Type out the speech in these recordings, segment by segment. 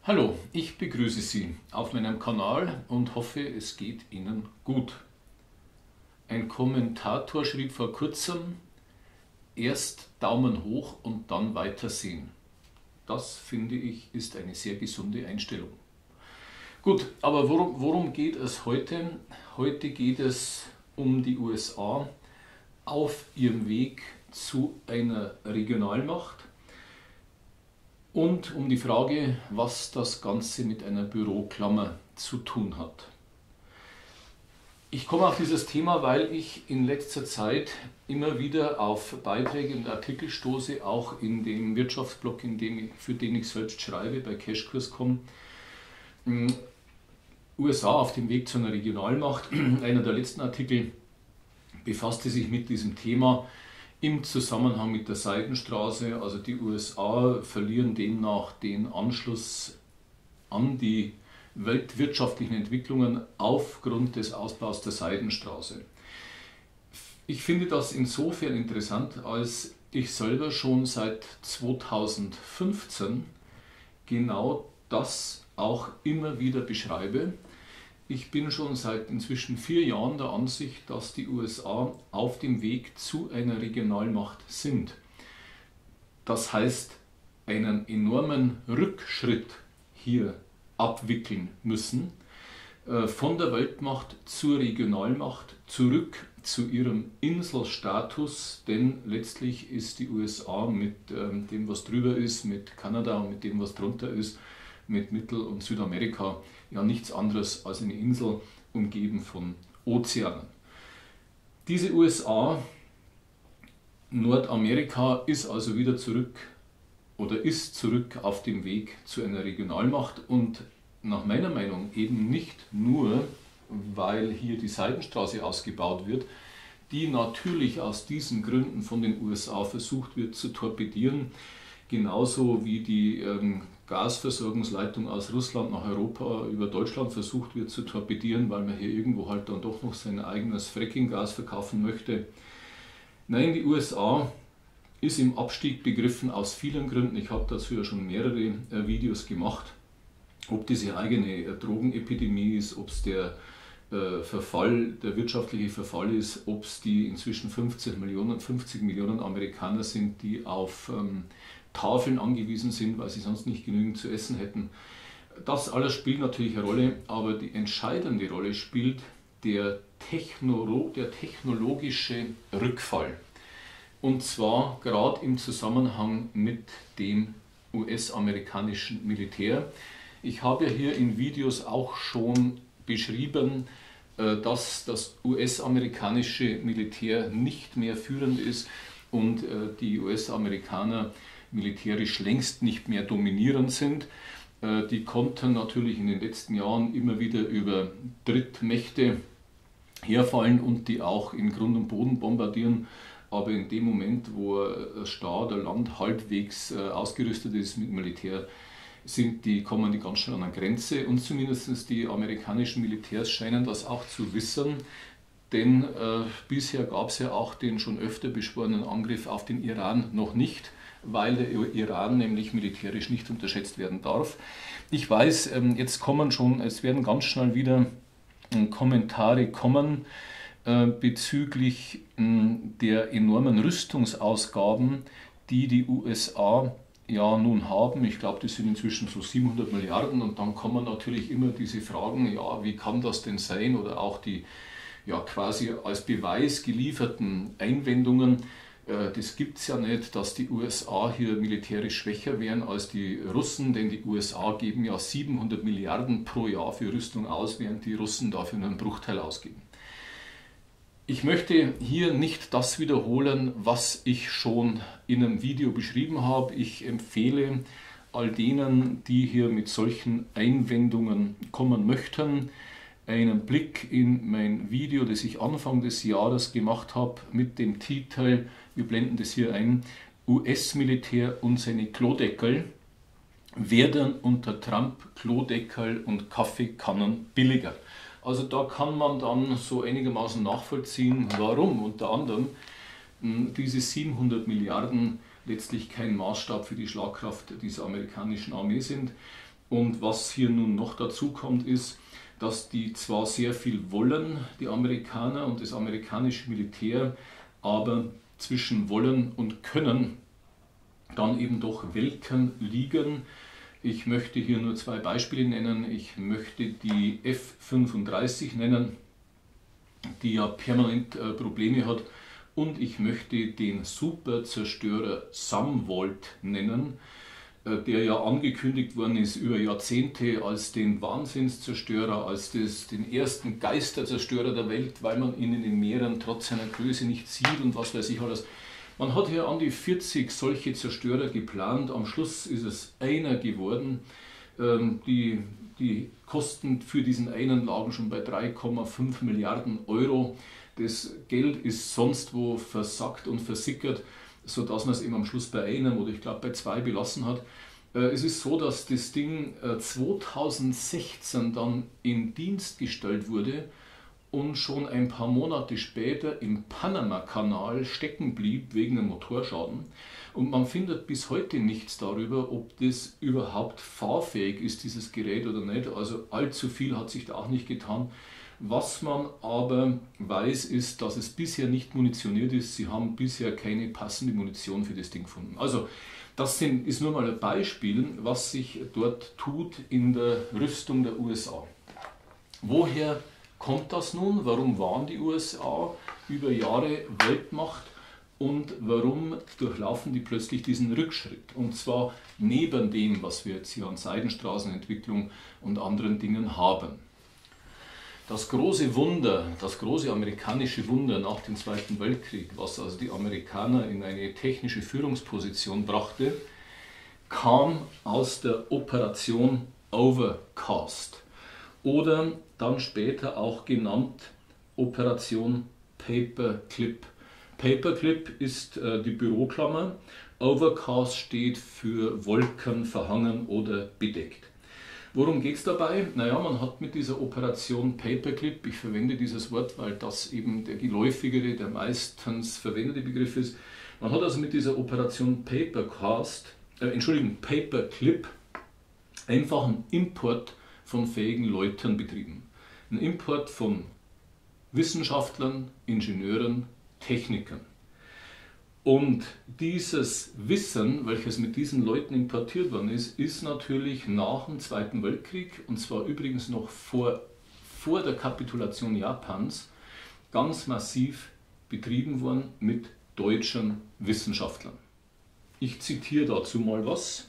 Hallo, ich begrüße Sie auf meinem Kanal und hoffe, es geht Ihnen gut. Ein Kommentator schrieb vor kurzem, erst Daumen hoch und dann weitersehen. Das, finde ich, ist eine sehr gesunde Einstellung. Gut, aber worum geht es heute? Heute geht es um die USA auf ihrem Weg zu einer Regionalmacht und um die Frage, was das Ganze mit einer Büroklammer zu tun hat. Ich komme auf dieses Thema, weil ich in letzter Zeit immer wieder auf Beiträge und Artikel stoße, auch in dem Wirtschaftsblog, für den ich selbst schreibe, bei Cashkurs.com. USA auf dem Weg zu einer Regionalmacht. Einer der letzten Artikel befasste sich mit diesem Thema im Zusammenhang mit der Seidenstraße. Also die USA verlieren demnach den Anschluss an die weltwirtschaftlichen Entwicklungen aufgrund des Ausbaus der Seidenstraße. Ich finde das insofern interessant, als ich selber schon seit 2015 genau das auch immer wieder beschreibe. Ich bin schon seit inzwischen 4 Jahren der Ansicht, dass die USA auf dem Weg zu einer Regionalmacht sind. Das heißt, einen enormen Rückschritt hier abwickeln müssen, von der Weltmacht zur Regionalmacht, zurück zu ihrem Inselstatus, denn letztlich ist die USA mit dem, was drüber ist, mit Kanada und mit dem, was drunter ist, mit Mittel- und Südamerika, ja nichts anderes als eine Insel umgeben von Ozeanen. Diese USA, Nordamerika, ist also wieder zurück oder ist zurück auf dem Weg zu einer Regionalmacht und nach meiner Meinung eben nicht nur, weil hier die Seidenstraße ausgebaut wird, die natürlich aus diesen Gründen von den USA versucht wird zu torpedieren, genauso wie die Gasversorgungsleitung aus Russland nach Europa über Deutschland versucht wird zu torpedieren, weil man hier irgendwo halt dann doch noch sein eigenes Fracking-Gas verkaufen möchte. Nein, die USA ist im Abstieg begriffen aus vielen Gründen. Ich habe dazu ja schon mehrere Videos gemacht. Ob diese eigene Drogenepidemie ist, ob es der wirtschaftliche Verfall ist, ob es die inzwischen 50 Millionen Amerikaner sind, die auf Tafeln angewiesen sind, weil sie sonst nicht genügend zu essen hätten. Das alles spielt natürlich eine Rolle, aber die entscheidende Rolle spielt der technologische Rückfall. Und zwar gerade im Zusammenhang mit dem US-amerikanischen Militär. Ich habe hier in Videos auch schon beschrieben, dass das US-amerikanische Militär nicht mehr führend ist und die US-Amerikaner militärisch längst nicht mehr dominierend sind. Die konnten natürlich in den letzten Jahren immer wieder über Drittmächte herfallen und die auch in Grund und Boden bombardieren. Aber in dem Moment, wo ein Staat, ein Land halbwegs ausgerüstet ist mit Militär, kommen die ganz schnell an eine Grenze. Und zumindest die amerikanischen Militärs scheinen das auch zu wissen. Denn bisher gab es ja auch den schon öfter beschworenen Angriff auf den Iran noch nicht, weil der Iran nämlich militärisch nicht unterschätzt werden darf. Ich weiß, es werden ganz schnell wieder Kommentare kommen bezüglich der enormen Rüstungsausgaben, die die USA ja nun haben. Ich glaube, das sind inzwischen so 700 Milliarden und dann kommen natürlich immer diese Fragen, ja, wie kann das denn sein? Oder auch die ja quasi als Beweis gelieferten Einwendungen. Das gibt es ja nicht, dass die USA hier militärisch schwächer wären als die Russen, denn die USA geben ja 700 Milliarden pro Jahr für Rüstung aus, während die Russen dafür nur einen Bruchteil ausgeben. Ich möchte hier nicht das wiederholen, was ich schon in einem Video beschrieben habe. Ich empfehle all denen, die hier mit solchen Einwendungen kommen möchten, einen Blick in mein Video, das ich Anfang des Jahres gemacht habe, mit dem Titel, wir blenden das hier ein, US-Militär und seine Klodeckel werden unter Trump Klodeckel und Kaffeekannen billiger. Also da kann man dann so einigermaßen nachvollziehen, warum unter anderem diese 700 Milliarden letztlich kein Maßstab für die Schlagkraft dieser amerikanischen Armee sind. Und was hier nun noch dazu kommt, ist, dass die zwar sehr viel wollen, die Amerikaner und das amerikanische Militär, aber zwischen wollen und können dann eben doch Welten liegen. Ich möchte hier nur zwei Beispiele nennen. Ich möchte die F-35 nennen, die ja permanent Probleme hat, und ich möchte den Superzerstörer Samwalt nennen, der ja angekündigt worden ist über Jahrzehnte als den Wahnsinnszerstörer, als den ersten Geisterzerstörer der Welt, weil man ihn in den Meeren trotz seiner Größe nicht sieht und was weiß ich alles. Man hat hier an die 40 solche Zerstörer geplant, am Schluss ist es einer geworden. Die Kosten für diesen einen lagen schon bei 3,5 Milliarden Euro. Das Geld ist sonst wo versackt und versickert, sodass man es eben am Schluss bei einem oder ich glaube bei zwei belassen hat. Es ist so, dass das Ding 2016 dann in Dienst gestellt wurde und schon ein paar Monate später im Panama-Kanal stecken blieb wegen einem Motorschaden. Und man findet bis heute nichts darüber, ob das überhaupt fahrfähig ist, dieses Gerät oder nicht. Also allzu viel hat sich da auch nicht getan. Was man aber weiß, ist, dass es bisher nicht munitioniert ist. Sie haben bisher keine passende Munition für das Ding gefunden. Also das ist nur mal ein Beispiel, was sich dort tut in der Rüstung der USA. Woher kommt das nun? Warum waren die USA über Jahre Weltmacht und warum durchlaufen die plötzlich diesen Rückschritt? Und zwar neben dem, was wir jetzt hier an Seidenstraßenentwicklung und anderen Dingen haben. Das große Wunder, das große amerikanische Wunder nach dem Zweiten Weltkrieg, was also die Amerikaner in eine technische Führungsposition brachte, kam aus der Operation Overcast oder dann später auch genannt Operation Paperclip. Paperclip ist die Büroklammer, Overcast steht für Wolken, verhangen oder bedeckt. Worum geht es dabei? Naja, man hat mit dieser Operation Paperclip, ich verwende dieses Wort, weil das eben der geläufigere, der meistens verwendete Begriff ist, man hat also mit dieser Operation Paperclip einfach einen Import von fähigen Leuten betrieben. Einen Import von Wissenschaftlern, Ingenieuren, Technikern. Und dieses Wissen, welches mit diesen Leuten importiert worden ist, ist natürlich nach dem Zweiten Weltkrieg, und zwar übrigens noch vor der Kapitulation Japans, ganz massiv betrieben worden mit deutschen Wissenschaftlern. Ich zitiere dazu mal was.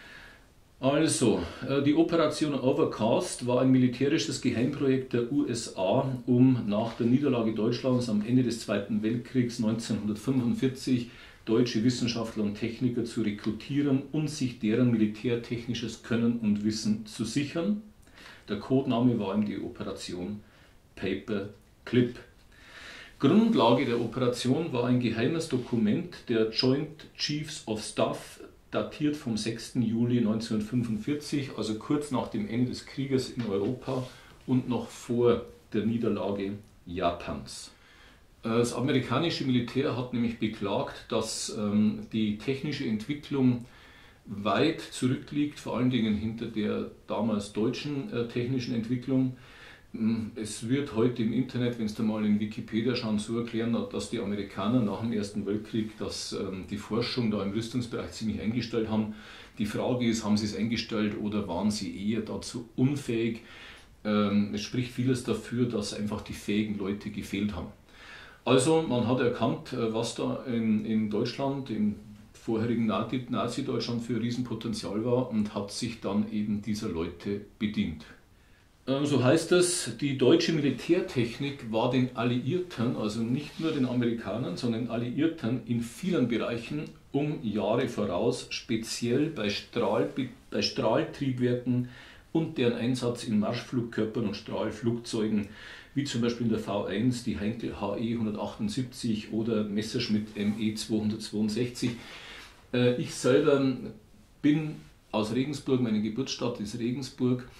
Also, die Operation Overcast war ein militärisches Geheimprojekt der USA, um nach der Niederlage Deutschlands am Ende des Zweiten Weltkriegs 1945 deutsche Wissenschaftler und Techniker zu rekrutieren und sich deren militärtechnisches Können und Wissen zu sichern. Der Codename war eben die Operation Paperclip. Grundlage der Operation war ein geheimes Dokument der Joint Chiefs of Staff, datiert vom 6. Juli 1945, also kurz nach dem Ende des Krieges in Europa und noch vor der Niederlage Japans. Das amerikanische Militär hat nämlich beklagt, dass die technische Entwicklung weit zurückliegt, vor allen Dingen hinter der damals deutschen technischen Entwicklung. Es wird heute im Internet, wenn Sie mal in Wikipedia schauen, so erklären, dass die Amerikaner nach dem Ersten Weltkrieg die Forschung da im Rüstungsbereich ziemlich eingestellt haben. Die Frage ist, haben sie es eingestellt oder waren sie eher dazu unfähig? Es spricht vieles dafür, dass einfach die fähigen Leute gefehlt haben. Also man hat erkannt, was da in Deutschland, im vorherigen Nazi-Deutschland für Riesenpotenzial war und hat sich dann eben dieser Leute bedient. So heißt es, die deutsche Militärtechnik war den Alliierten, also nicht nur den Amerikanern, sondern Alliierten in vielen Bereichen um Jahre voraus, speziell bei Strahltriebwerken und deren Einsatz in Marschflugkörpern und Strahlflugzeugen, wie zum Beispiel in der V1, die Heinkel HE 178 oder Messerschmitt ME 262. Ich selber bin aus Regensburg, meine Geburtsstadt ist Regensburg.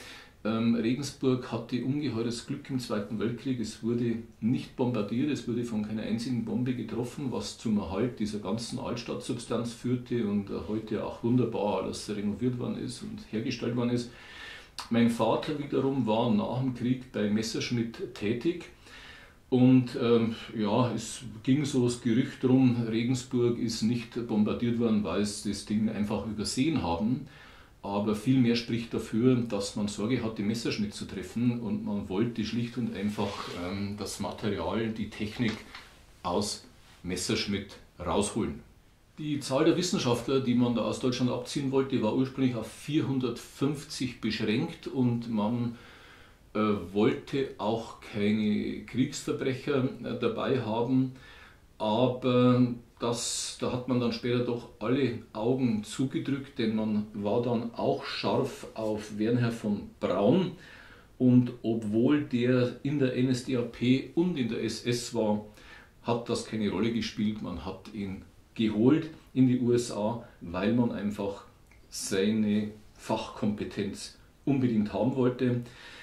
Regensburg hatte ungeheures Glück im Zweiten Weltkrieg. Es wurde nicht bombardiert, es wurde von keiner einzigen Bombe getroffen, was zum Erhalt dieser ganzen Altstadtsubstanz führte und heute auch wunderbar alles renoviert worden ist und hergestellt worden ist. Mein Vater wiederum war nach dem Krieg bei Messerschmitt tätig. Und ja, es ging so das Gerücht rum, Regensburg ist nicht bombardiert worden, weil sie das Ding einfach übersehen haben. Aber vielmehr spricht dafür, dass man Sorge hatte, Messerschmitt zu treffen und man wollte schlicht und einfach das Material, die Technik aus Messerschmitt rausholen. Die Zahl der Wissenschaftler, die man da aus Deutschland abziehen wollte, war ursprünglich auf 450 beschränkt und man wollte auch keine Kriegsverbrecher dabei haben, aber da hat man dann später doch alle Augen zugedrückt, denn man war dann auch scharf auf Wernher von Braun und obwohl der in der NSDAP und in der SS war, hat das keine Rolle gespielt, man hat ihn geholt in die USA, weil man einfach seine Fachkompetenz unbedingt haben wollte.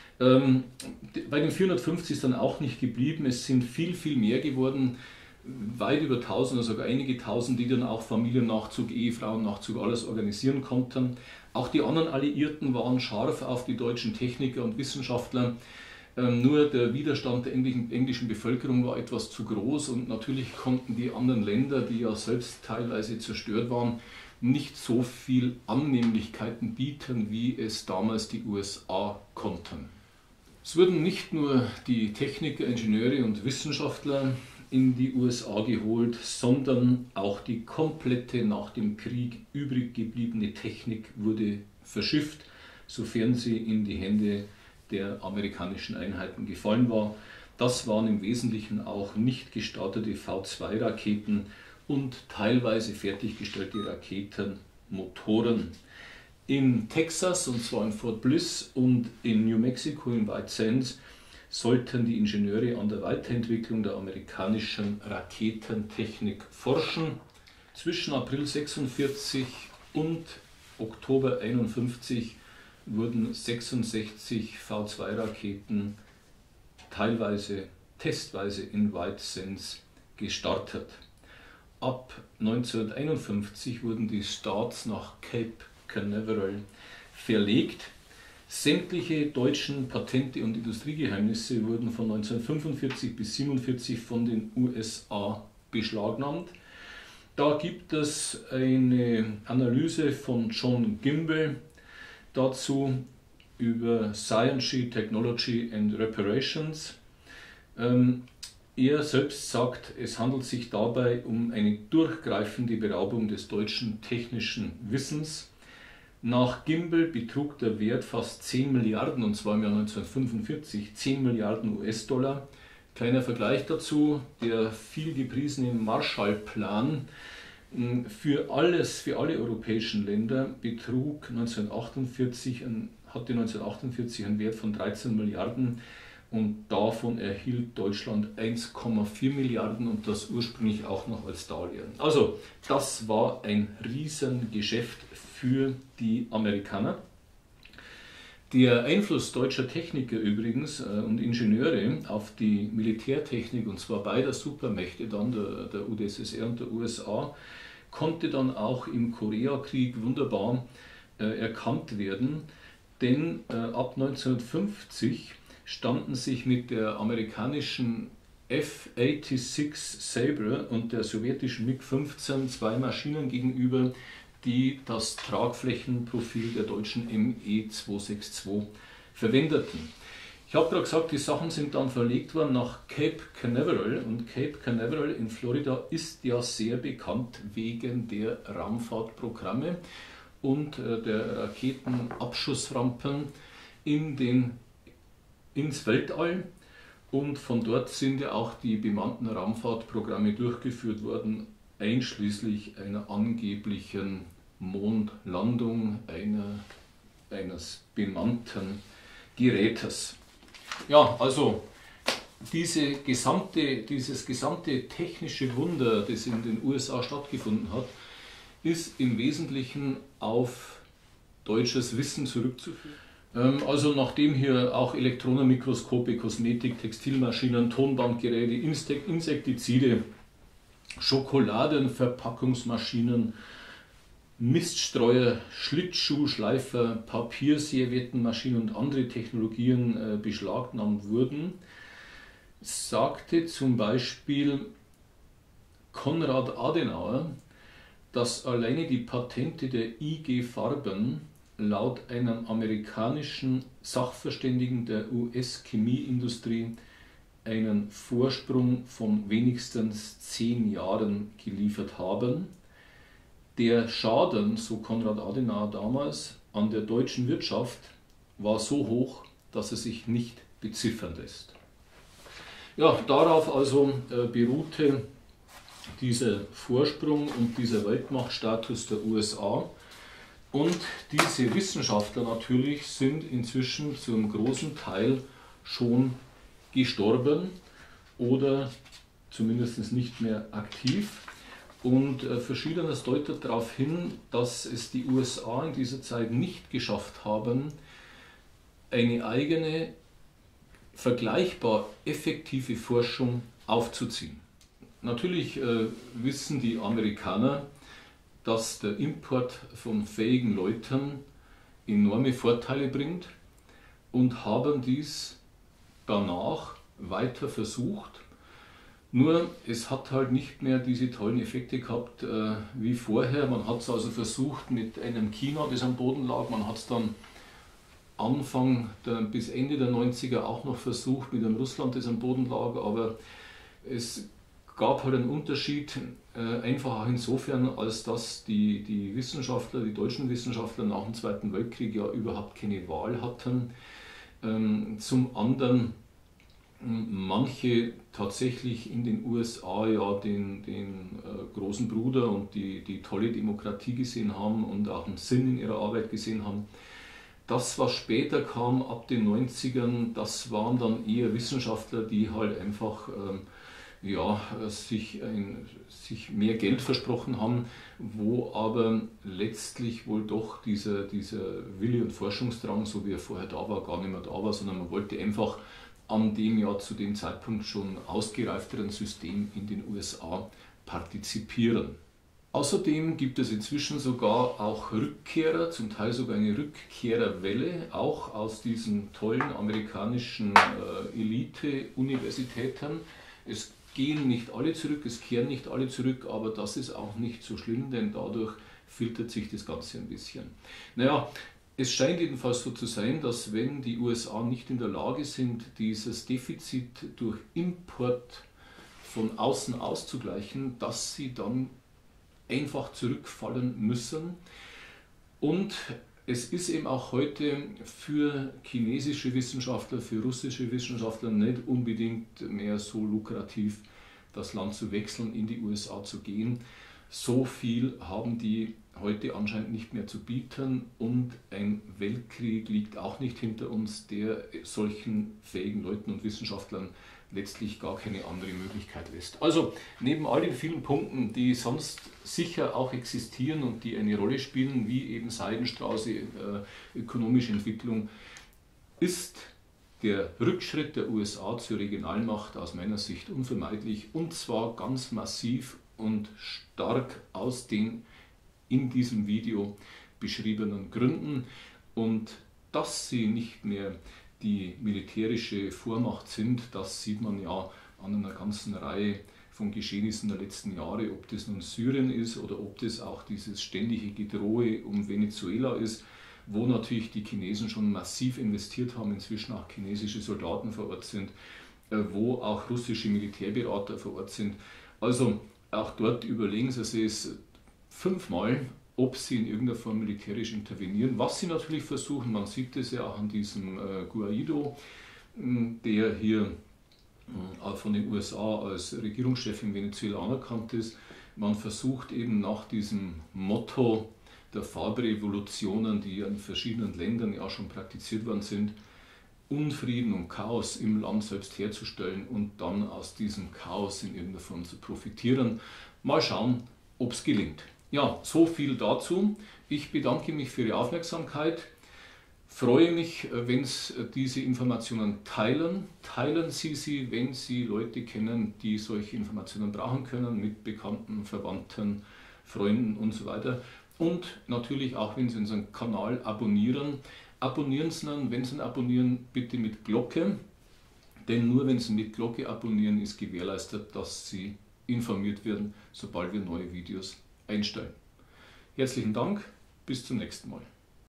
Bei den 450 ist dann auch nicht geblieben, es sind viel, viel mehr geworden, weit über 1000 oder sogar einige Tausend, die dann auch Familiennachzug, Ehefrauennachzug, alles organisieren konnten. Auch die anderen Alliierten waren scharf auf die deutschen Techniker und Wissenschaftler, nur der Widerstand der englischen Bevölkerung war etwas zu groß und natürlich konnten die anderen Länder, die ja selbst teilweise zerstört waren, nicht so viel Annehmlichkeiten bieten, wie es damals die USA konnten. Es wurden nicht nur die Techniker, Ingenieure und Wissenschaftler in die USA geholt, sondern auch die komplette nach dem Krieg übrig gebliebene Technik wurde verschifft, sofern sie in die Hände der amerikanischen Einheiten gefallen war. Das waren im Wesentlichen auch nicht gestartete V2-Raketen und teilweise fertiggestellte Raketenmotoren. In Texas, und zwar in Fort Bliss und in New Mexico in White Sands, sollten die Ingenieure an der Weiterentwicklung der amerikanischen Raketentechnik forschen. Zwischen April 1946 und Oktober 1951 wurden 66 V2-Raketen teilweise testweise in White Sands gestartet. Ab 1951 wurden die Starts nach Cape Canaveral verlegt. Sämtliche deutschen Patente und Industriegeheimnisse wurden von 1945 bis 1947 von den USA beschlagnahmt. Da gibt es eine Analyse von John Gimble dazu über Science, Technology and Reparations. Er selbst sagt, es handelt sich dabei um eine durchgreifende Beraubung des deutschen technischen Wissens. Nach Gimble betrug der Wert fast 10 Milliarden, und zwar im Jahr 1945, 10 Milliarden US-Dollar. Kleiner Vergleich dazu, der viel gepriesene Marshallplan für alle europäischen Länder hatte 1948 einen Wert von 13 Milliarden und davon erhielt Deutschland 1,4 Milliarden und das ursprünglich auch noch als Darlehen. Also das war ein Riesengeschäft für die Amerikaner. Der Einfluss deutscher Techniker übrigens und Ingenieure auf die Militärtechnik, und zwar beider Supermächte, dann der UdSSR und der USA, konnte dann auch im Koreakrieg wunderbar erkannt werden, denn ab 1950 standen sich mit der amerikanischen F-86 Sabre und der sowjetischen MiG-15 zwei Maschinen gegenüber, die das Tragflächenprofil der deutschen ME-262 verwendeten. Ich habe gerade gesagt, die Sachen sind dann verlegt worden nach Cape Canaveral und Cape Canaveral in Florida ist ja sehr bekannt wegen der Raumfahrtprogramme und der Raketenabschussrampen ins Weltall und von dort sind ja auch die bemannten Raumfahrtprogramme durchgeführt worden, einschließlich einer angeblichen Mondlandung eines bemannten Gerätes. Ja, also dieses gesamte technische Wunder, das in den USA stattgefunden hat, ist im Wesentlichen auf deutsches Wissen zurückzuführen. Also nachdem hier auch Elektronenmikroskope, Kosmetik, Textilmaschinen, Tonbandgeräte, Insektizide, Schokoladenverpackungsmaschinen, Miststreuer, Schlittschuhschleifer, Papierservietenmaschinen und andere Technologien beschlagnahmt wurden, sagte zum Beispiel Konrad Adenauer, dass alleine die Patente der IG Farben laut einem amerikanischen Sachverständigen der US-Chemieindustrie einen Vorsprung von wenigstens 10 Jahren geliefert haben. Der Schaden, so Konrad Adenauer damals, an der deutschen Wirtschaft war so hoch, dass er sich nicht beziffern lässt. Ja, darauf also beruhte dieser Vorsprung und dieser Weltmachtstatus der USA. Und diese Wissenschaftler natürlich sind inzwischen zu einem großen Teil schon gestorben oder zumindest nicht mehr aktiv. Und Verschiedenes deutet darauf hin, dass es die USA in dieser Zeit nicht geschafft haben, eine eigene, vergleichbar effektive Forschung aufzuziehen. Natürlich wissen die Amerikaner, dass der Import von fähigen Leuten enorme Vorteile bringt und haben dies danach weiter versucht. Nur es hat halt nicht mehr diese tollen Effekte gehabt wie vorher. Man hat es also versucht mit einem China, das am Boden lag. Man hat es dann bis Ende der 90er auch noch versucht mit einem Russland, das am Boden lag. Aber es gab halt einen Unterschied, einfach auch insofern, als dass die Wissenschaftler, die deutschen Wissenschaftler nach dem Zweiten Weltkrieg ja überhaupt keine Wahl hatten. Zum anderen manche tatsächlich in den USA ja den großen Bruder und die tolle Demokratie gesehen haben und auch einen Sinn in ihrer Arbeit gesehen haben. Das, was später kam, ab den 90ern, das waren dann eher Wissenschaftler, die halt einfach sich mehr Geld versprochen haben, wo aber letztlich wohl doch dieser Wille und Forschungsdrang, so wie er vorher da war, gar nicht mehr da war, sondern man wollte einfach an dem ja zu dem Zeitpunkt schon ausgereifteren System in den USA partizipieren. Außerdem gibt es inzwischen sogar auch Rückkehrer, zum Teil sogar eine Rückkehrerwelle, auch aus diesen tollen amerikanischen Elite-Universitäten. Es gehen nicht alle zurück, es kehren nicht alle zurück, aber das ist auch nicht so schlimm, denn dadurch filtert sich das Ganze ein bisschen. Naja, es scheint jedenfalls so zu sein, dass wenn die USA nicht in der Lage sind, dieses Defizit durch Import von außen auszugleichen, dass sie dann einfach zurückfallen müssen. Und es ist eben auch heute für chinesische Wissenschaftler, für russische Wissenschaftler nicht unbedingt mehr so lukrativ, das Land zu wechseln, in die USA zu gehen. So viel haben die heute anscheinend nicht mehr zu bieten und ein Weltkrieg liegt auch nicht hinter uns, der solchen fähigen Leuten und Wissenschaftlern letztlich gar keine andere Möglichkeit lässt. Also neben all den vielen Punkten, die sonst sicher auch existieren und die eine Rolle spielen, wie eben Seidenstraße, ökonomische Entwicklung, ist der Rückschritt der USA zur Regionalmacht aus meiner Sicht unvermeidlich und zwar ganz massiv und stark aus den in diesem Video beschriebenen Gründen. Und dass sie nicht mehr die militärische Vormacht sind, das sieht man ja an einer ganzen Reihe von Geschehnissen der letzten Jahre, ob das nun Syrien ist oder ob das auch dieses ständige Gedrohe um Venezuela ist, wo natürlich die Chinesen schon massiv investiert haben, inzwischen auch chinesische Soldaten vor Ort sind, wo auch russische Militärberater vor Ort sind. Also auch dort überlegen sie sich 5-mal, ob sie in irgendeiner Form militärisch intervenieren, was sie natürlich versuchen. Man sieht es ja auch an diesem Guaido, der hier von den USA als Regierungschef in Venezuela anerkannt ist. Man versucht eben nach diesem Motto der Farbrevolutionen, die in verschiedenen Ländern ja schon praktiziert worden sind, Unfrieden und Chaos im Land selbst herzustellen und dann aus diesem Chaos in irgendeiner Form zu profitieren. Mal schauen, ob es gelingt. Ja, so viel dazu. Ich bedanke mich für Ihre Aufmerksamkeit. Freue mich, wenn Sie diese Informationen teilen. Teilen Sie sie, wenn Sie Leute kennen, die solche Informationen brauchen können, mit Bekannten, Verwandten, Freunden und so weiter. Und natürlich auch, wenn Sie unseren Kanal abonnieren. Abonnieren Sie ihn, wenn Sie ihn abonnieren, bitte mit Glocke. Denn nur wenn Sie mit Glocke abonnieren, ist gewährleistet, dass Sie informiert werden, sobald wir neue Videos einstellen. Herzlichen Dank, bis zum nächsten Mal.